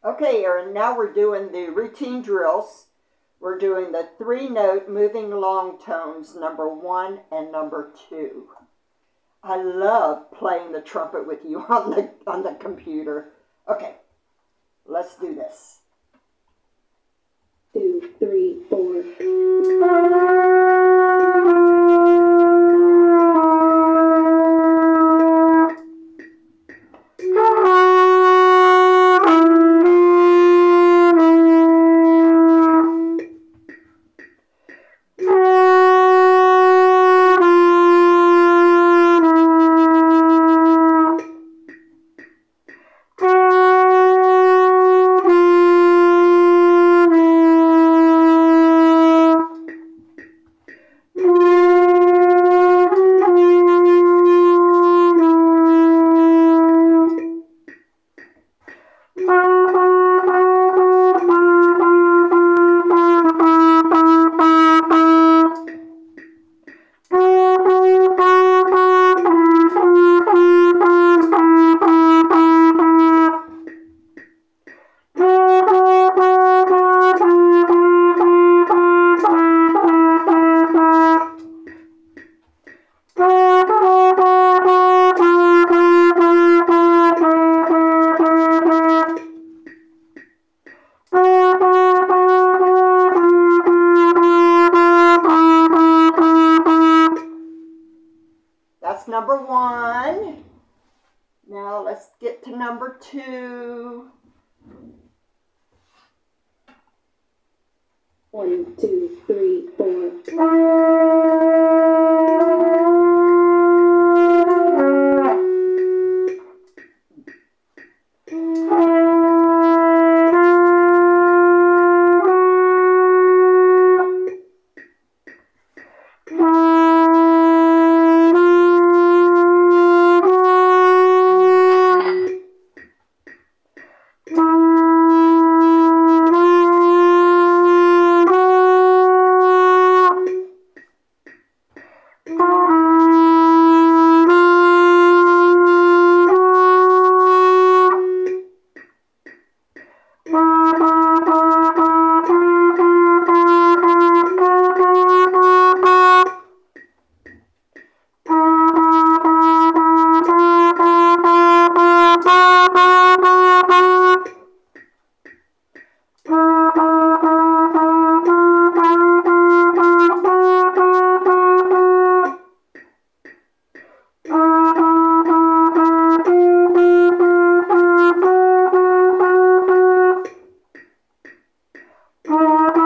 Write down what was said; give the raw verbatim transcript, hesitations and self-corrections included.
Okay, Erin, now we're doing the routine drills. We're doing the three-note moving long tones, number one and number two. I love playing the trumpet with you on the, on the computer. Okay, let's do this. Two, three, four. That's number one. Now let's get to number two. One, two, three, four. Ah.